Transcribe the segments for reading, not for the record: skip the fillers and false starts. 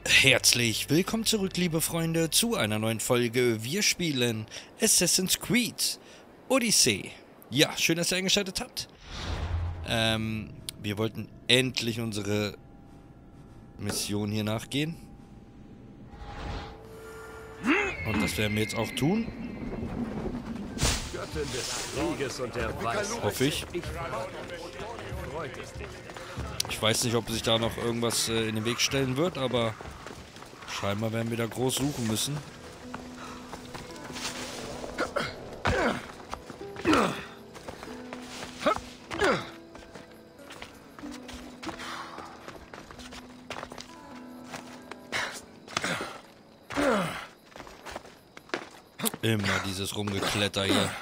Herzlich willkommen zurück, liebe Freunde, zu einer neuen Folge. Wir spielen Assassin's Creed Odyssey. Ja, schön, dass ihr eingeschaltet habt. Wir wollten endlich unsere Mission hier nachgehen. Und das werden wir jetzt auch tun. Göttin des Krieges und der Weisheit. Hoffe ich. Ich weiß nicht, ob sich da noch irgendwas in den Weg stellen wird, aber scheinbar werden wir da groß suchen müssen. Immer dieses Rumgekletter hier.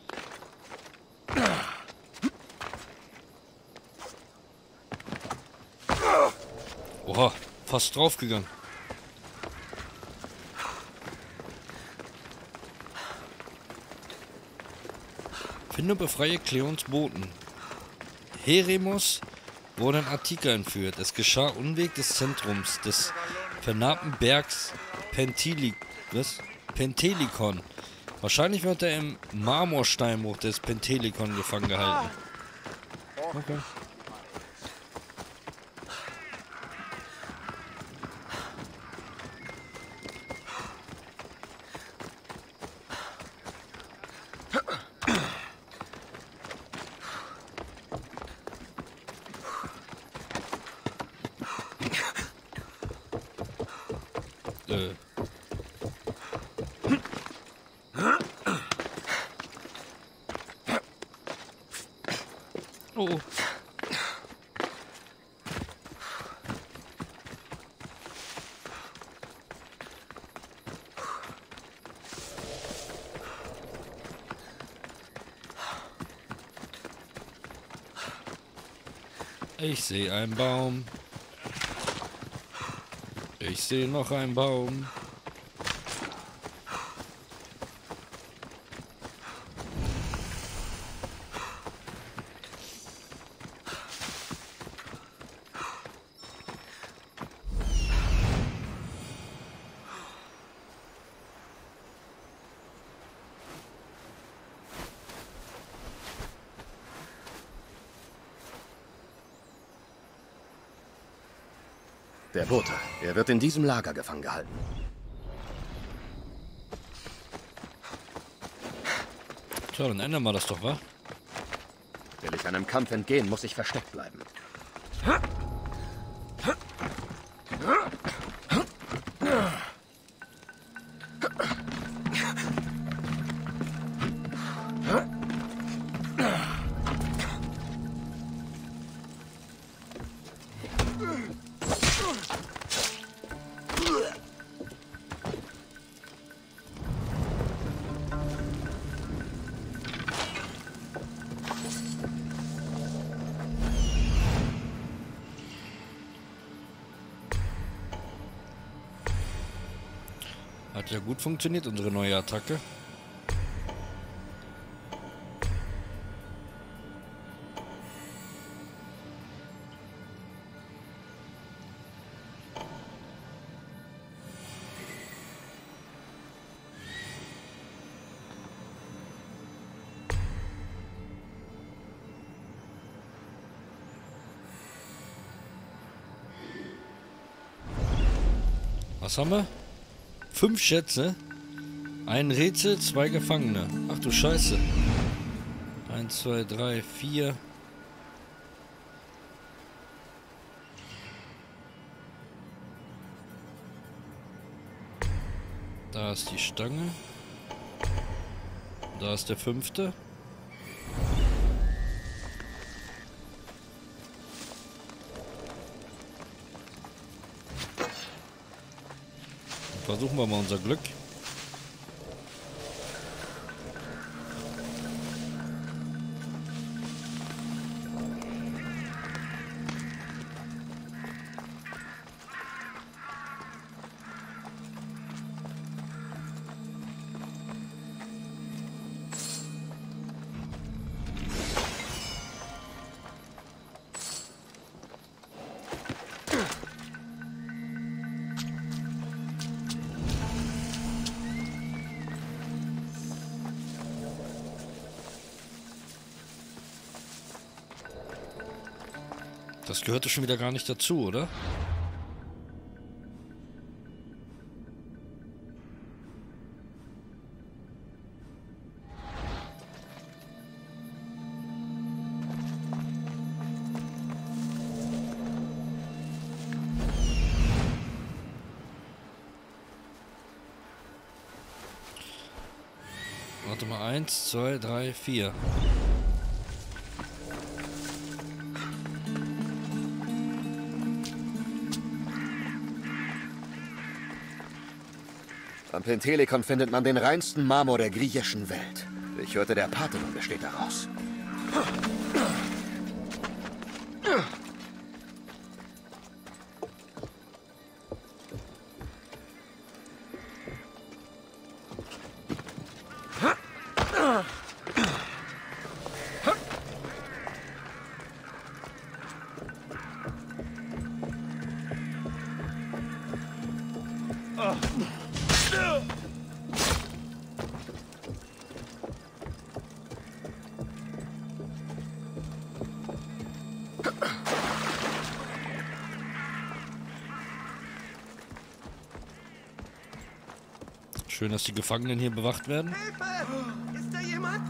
Oha, fast draufgegangen. Finde und befreie Kleons Boten. Heremos wurde ein Attika entführt. Es geschah Unweg des Zentrums des vernarbten Bergs Pentelikon. Wahrscheinlich wird er im Marmorsteinbruch des Pentelikon gefangen gehalten. Okay. Oh. Ich sehe einen Baum. Ich sehe noch einen Baum. Der Bote. Er wird in diesem Lager gefangen gehalten. Tja, dann ändern wir das doch, wa? Will ich einem Kampf entgehen, muss ich versteckt bleiben. Hat ja gut funktioniert, unsere neue Attacke. Was haben wir? 5 Schätze, ein Rätsel, 2 Gefangene. Ach du Scheiße. 1, 2, 3, 4. Da ist die Stange. Da ist der 5. Versuchen wir mal unser Glück. Das gehörte schon wieder gar nicht dazu, oder? Warte mal, 1, 2, 3, 4. Am Pentelikon findet man den reinsten Marmor der griechischen Welt. Ich hörte, der Parthenon besteht daraus. Schön, dass die Gefangenen hier bewacht werden. Hilfe! Ist da jemand?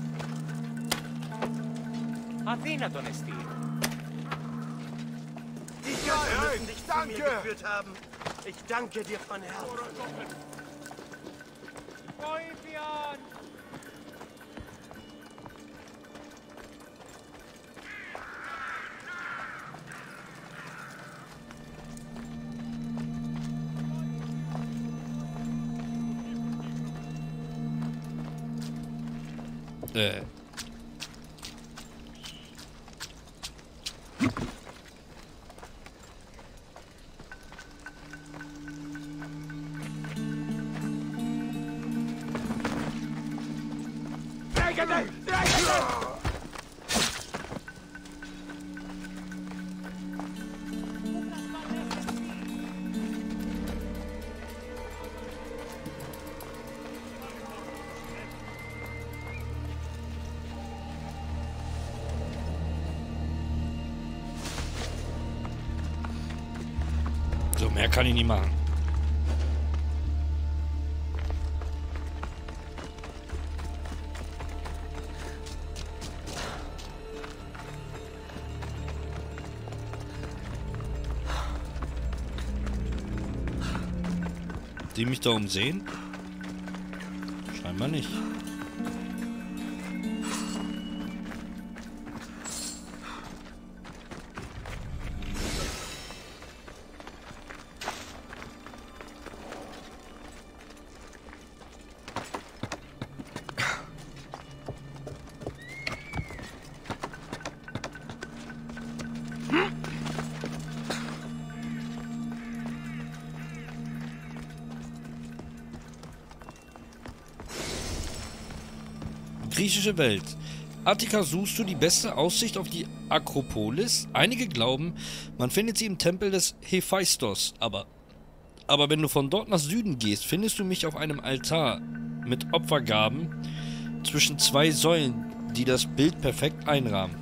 Athena τον εστί. Die Götter müssen dich zu mir geführt haben. Ich danke dir von Herzen. Βοήθειαν! So, mehr kann ich nicht machen. Die mich da umsehen? Scheinbar nicht. Griechische Welt. Attika, suchst du die beste Aussicht auf die Akropolis? Einige glauben, man findet sie im Tempel des Hephaistos, aber wenn du von dort nach Süden gehst, findest du mich auf einem Altar mit Opfergaben zwischen zwei Säulen, die das Bild perfekt einrahmen.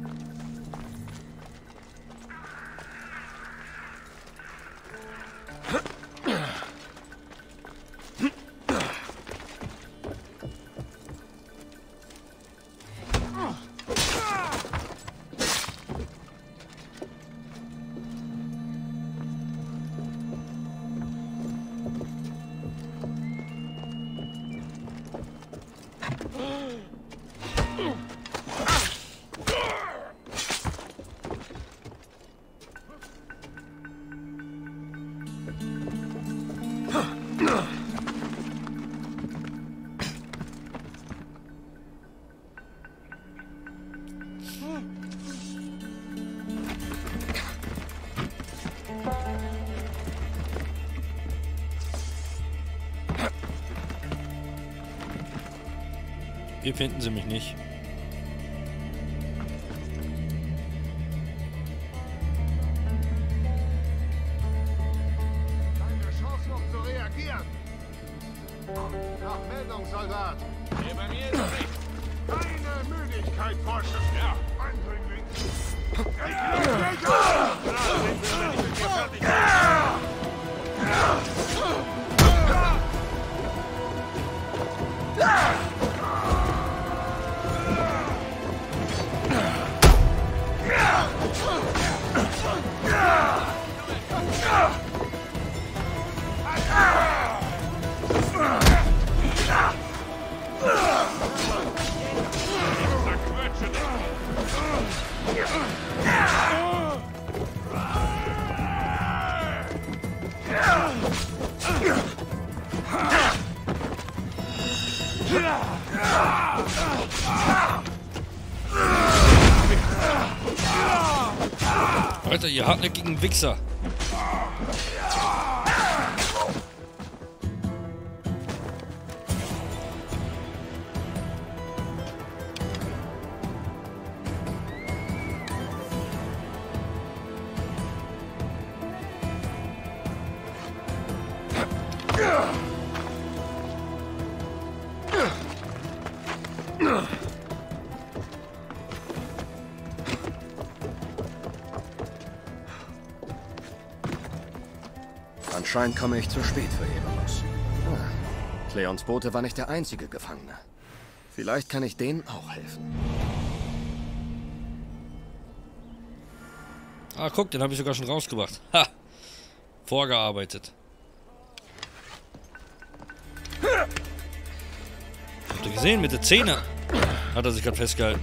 Hier finden sie mich nicht. Keine Chance noch zu reagieren. Nach Meldung, Soldat. Bei mir ist es nicht. Keine Müdigkeit, Forscher. Ja. Eindringling. Alter, ihr hartnäckigen Wichser. Anscheinend komme ich zu spät für Eberus. Cleons Bote war nicht der einzige Gefangene. Vielleicht kann ich denen auch helfen. Ah, guck, den habe ich sogar schon rausgebracht. Ha! Vorgearbeitet. Habt ihr gesehen? Mit der Zähne hat er sich gerade festgehalten.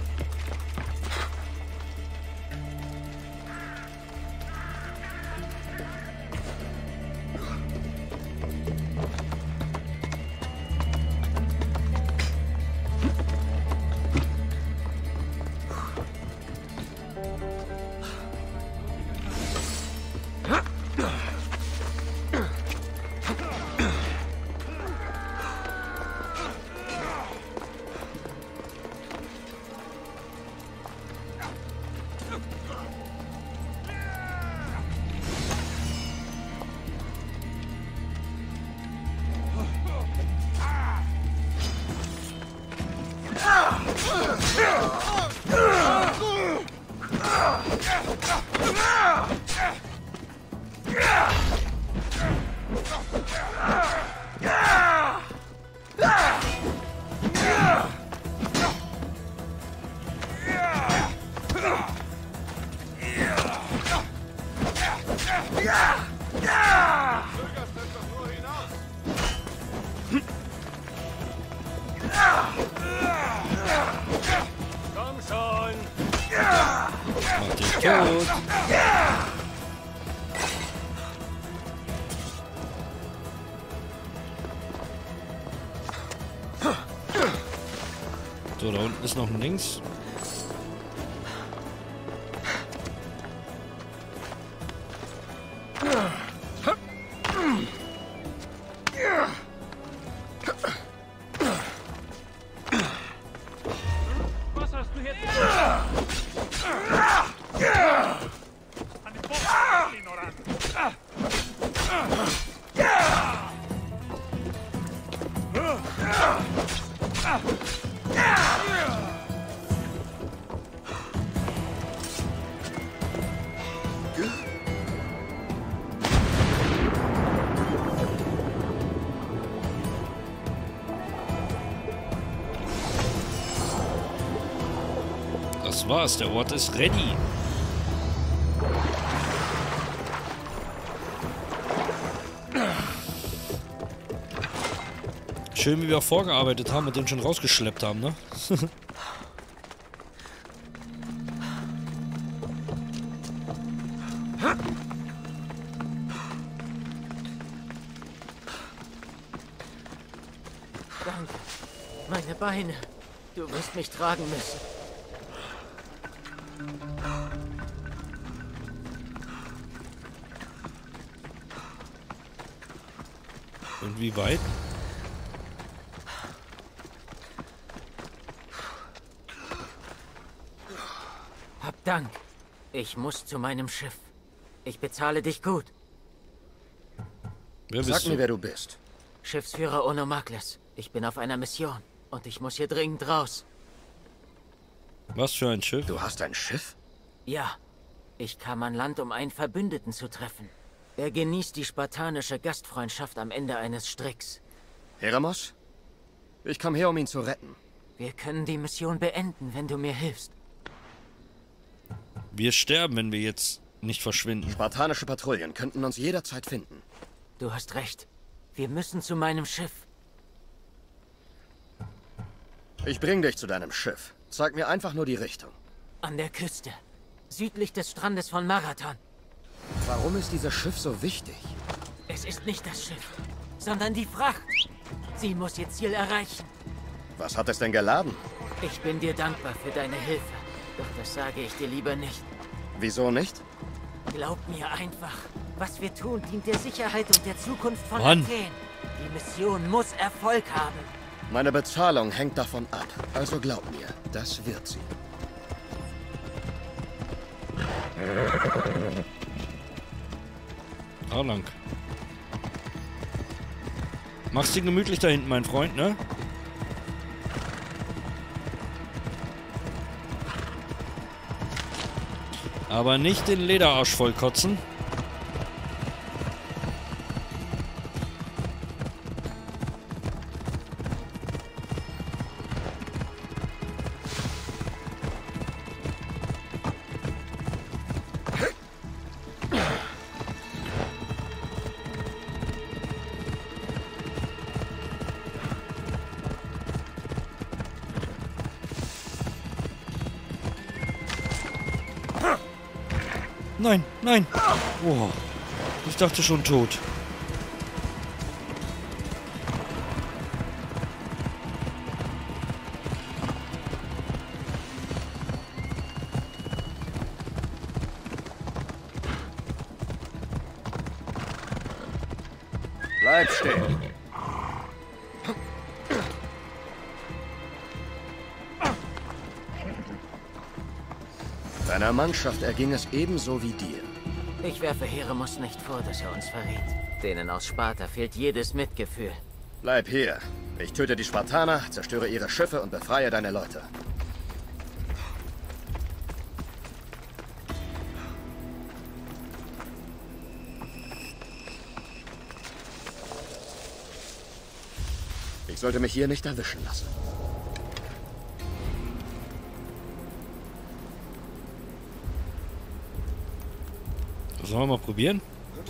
Komm schon! Mach dich tot. So, da unten ist noch ein Links. Was hast du jetzt? An den Boden, Ignorant! Das war's, der Ort ist ready. Schön, wie wir vorgearbeitet haben und den schon rausgeschleppt haben, ne? Danke. Meine Beine. Du wirst mich tragen müssen. Und wie weit? Hab Dank. Ich muss zu meinem Schiff. Ich bezahle dich gut. Wer Sag bist mir, du? wer du bist. Schiffsführer Onomakles. Ich bin auf einer Mission. Und ich muss hier dringend raus. Was für ein Schiff? Du hast ein Schiff? Ja, ich kam an Land, um einen Verbündeten zu treffen. Er genießt die spartanische Gastfreundschaft am Ende eines Stricks. Heremos? Ich kam her, um ihn zu retten. Wir können die Mission beenden, wenn du mir hilfst. Wir sterben, wenn wir jetzt nicht verschwinden. Spartanische Patrouillen könnten uns jederzeit finden. Du hast recht. Wir müssen zu meinem Schiff. Ich bring dich zu deinem Schiff. Zeig mir einfach nur die Richtung. An der Küste. Südlich des Strandes von Marathon. Warum ist dieses Schiff so wichtig? Es ist nicht das Schiff, sondern die Fracht. Sie muss ihr Ziel erreichen. Was hat es denn geladen? Ich bin dir dankbar für deine Hilfe. Doch das sage ich dir lieber nicht. Wieso nicht? Glaub mir einfach. Was wir tun, dient der Sicherheit und der Zukunft von Mann. Athen. Die Mission muss Erfolg haben. Meine Bezahlung hängt davon ab. Also glaub mir, das wird sie. Da lang. Mach's dir gemütlich da hinten, mein Freund, ne? Aber nicht den Lederarsch vollkotzen. Nein, nein. Oh, ich dachte schon tot. Bleib stehen. Deiner Mannschaft erging es ebenso wie dir. Ich werfe Heremos nicht vor, dass er uns verrät. Denen aus Sparta fehlt jedes Mitgefühl. Bleib hier. Ich töte die Spartaner, zerstöre ihre Schiffe und befreie deine Leute. Ich sollte mich hier nicht erwischen lassen. Sollen wir mal probieren?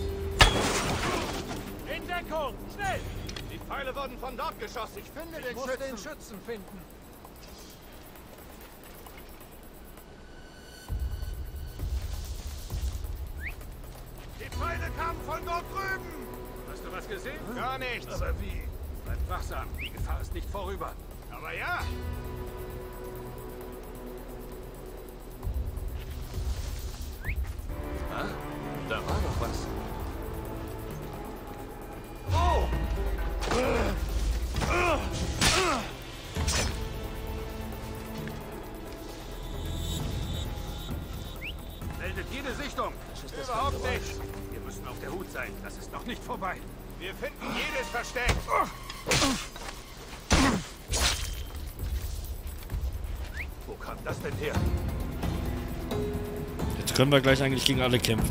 In Deckung! Schnell! Die Pfeile wurden von dort geschossen. Ich finde den Schützen finden. Die Pfeile kamen von dort drüben. Hast du was gesehen? Gar nichts. Aber wie? Bleib wachsam. Die Gefahr ist nicht vorüber. Aber ja. Da war doch was. Oh! Meldet jede Sichtung. Überhaupt nichts. Wir müssen auf der Hut sein. Das ist noch nicht vorbei. Wir finden jedes Versteck. Wo kam das denn her? Jetzt können wir gleich eigentlich gegen alle kämpfen.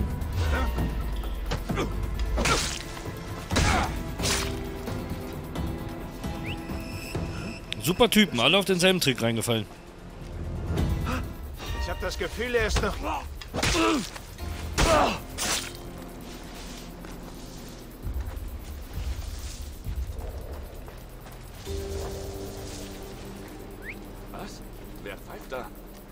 Super Typen, alle auf denselben Trick reingefallen. Ich habe das Gefühl, er ist noch... Was? Wer pfeift da?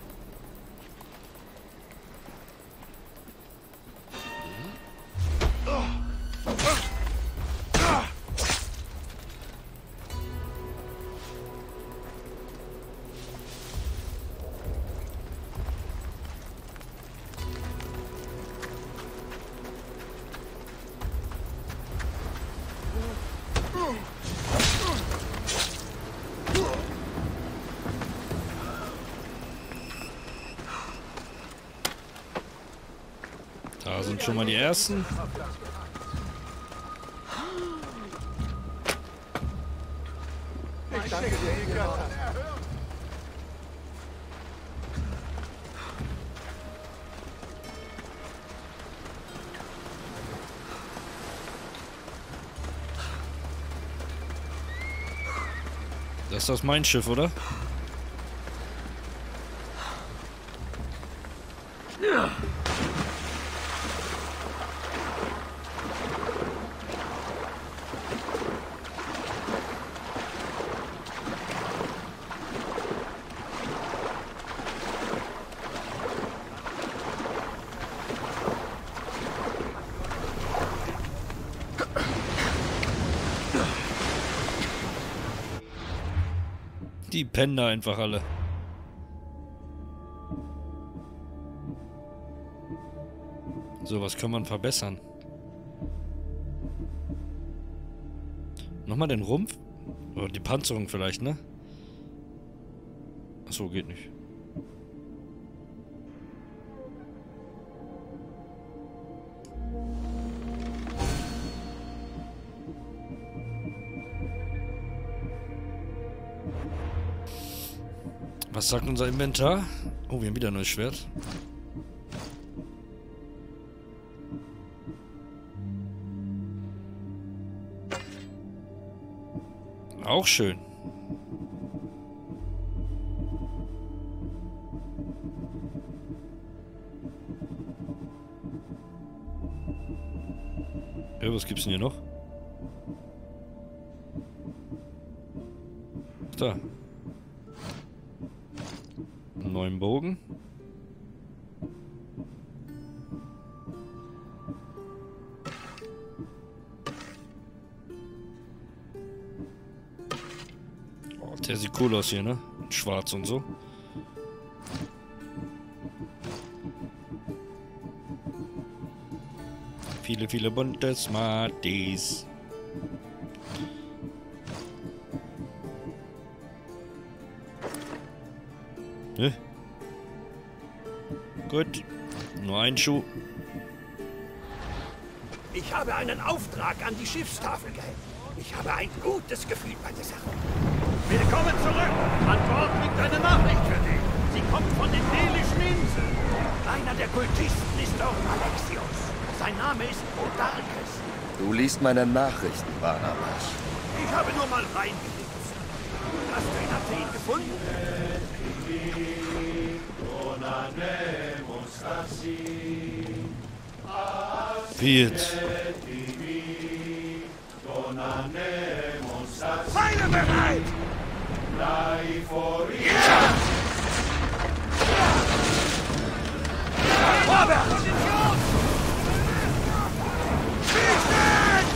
Da sind schon mal die ersten. Ich danke dir, Götter. Das ist mein Schiff, oder? Die pennen da einfach alle. So, was kann man verbessern? Nochmal den Rumpf? Oder die Panzerung vielleicht, ne? Achso, geht nicht. Was sagt unser Inventar? Oh, wir haben wieder ein neues Schwert. Auch schön. Ja, was gibt's denn hier noch? Da. Einen neuen Bogen. Oh, der sieht cool aus hier, ne? Schwarz und so. Viele, viele bunte Smarties. Ne? Gut. Nur ein Schuh. Ich habe einen Auftrag an die Schiffstafel gehängt. Ich habe ein gutes Gefühl bei der Sache. Willkommen zurück! An Bord liegt eine Nachricht für dich. Sie kommt von den Delischen Inseln. Einer der Kultisten ist dort Alexios. Sein Name ist Odarkes. Du liest meine Nachrichten, Barnabas. Ich habe nur mal reingelegt. Hast du in Athen gefunden? Wie jetzt? Pfeile bereit! Vorwärts! Schießen!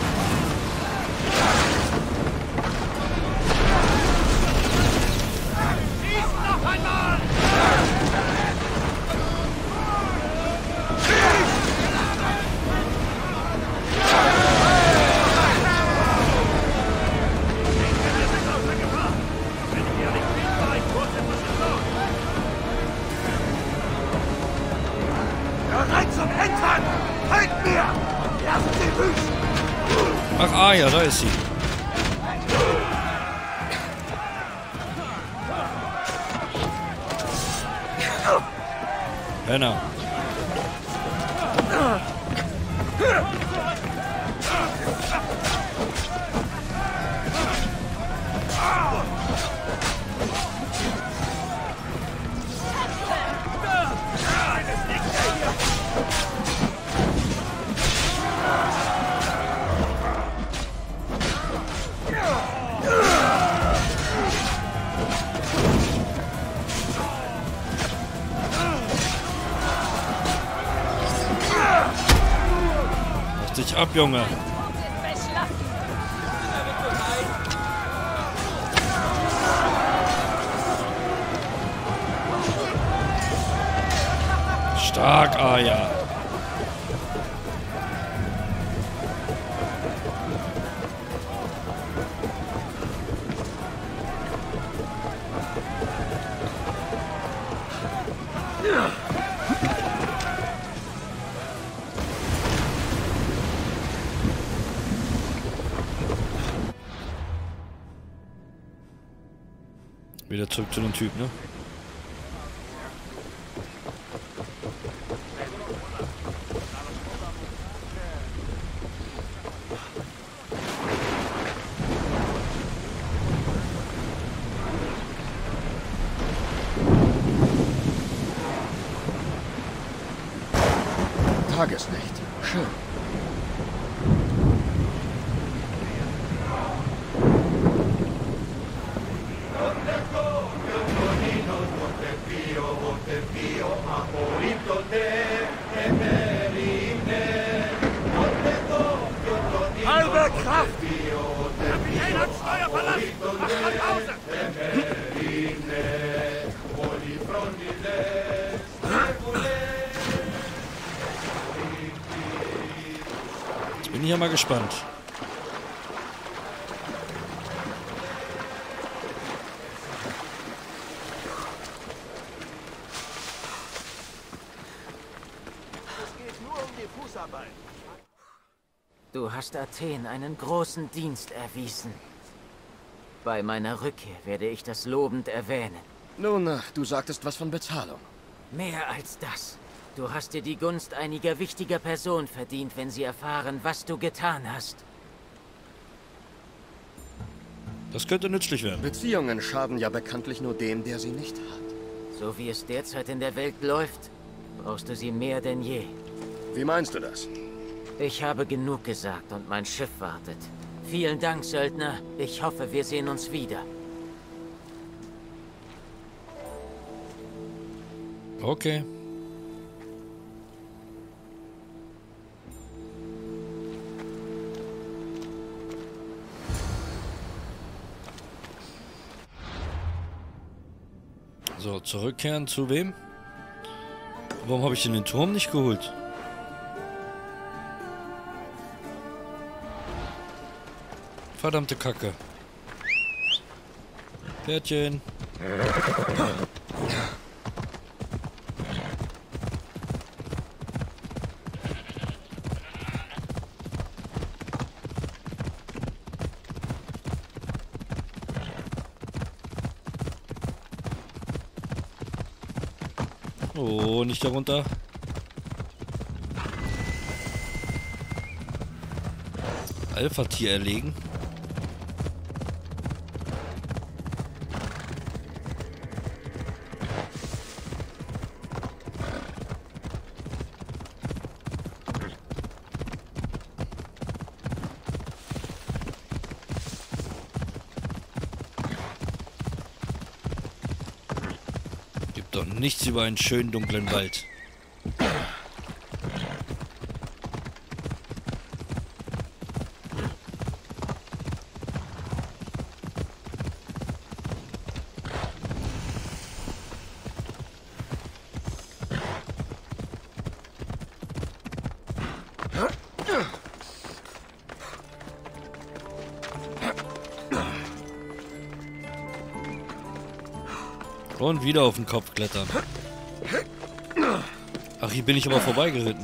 Schießen noch einmal! Bereit zum Entern! Folgt mir! Lasst sie wüsten! Ach, ah ja, da ist sie. Penner. Mach dich ab, Junge. Stark, Aya. Wieder zurück zu dem Typ, ne? Tageslicht. Schön. Halbe Kraft! Kapitän hat Steuer verlassen! Macht mal Pause! Jetzt bin ich ja mal gespannt. Es geht nur um die Fußarbeit. Du hast Athen einen großen Dienst erwiesen. Bei meiner Rückkehr werde ich das lobend erwähnen. Nun, du sagtest was von Bezahlung. Mehr als das. Du hast dir die Gunst einiger wichtiger Personen verdient, wenn sie erfahren, was du getan hast. Das könnte nützlich werden. Beziehungen schaden ja bekanntlich nur dem, der sie nicht hat. So wie es derzeit in der Welt läuft, brauchst du sie mehr denn je. Wie meinst du das? Ich habe genug gesagt und mein Schiff wartet. Vielen Dank, Söldner. Ich hoffe, wir sehen uns wieder. Okay. So, zurückkehren zu wem? Warum habe ich denn den Turm nicht geholt? Verdammte Kacke. Pferdchen. Oh, nicht darunter. Alpha-Tier erlegen. Gibt doch nichts über einen schönen dunklen Wald. Und wieder auf den Kopf klettern. Ach, hier bin ich aber vorbeigeritten.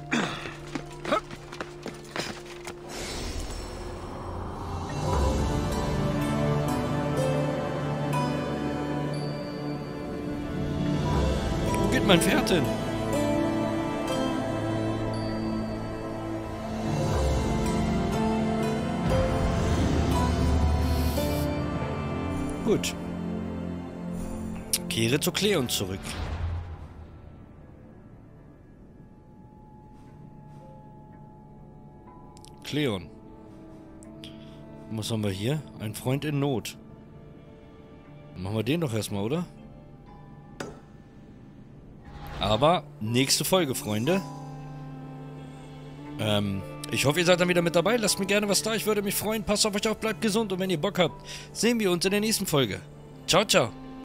Wo geht mein Pferd hin? Gut. Kehre zu Cleon zurück. Cleon. Was haben wir hier? Ein Freund in Not. Machen wir den doch erstmal, oder? Aber nächste Folge, Freunde. Ich hoffe, ihr seid dann wieder mit dabei. Lasst mir gerne was da. Ich würde mich freuen. Passt auf euch auf, bleibt gesund. Und wenn ihr Bock habt, sehen wir uns in der nächsten Folge. Ciao, ciao.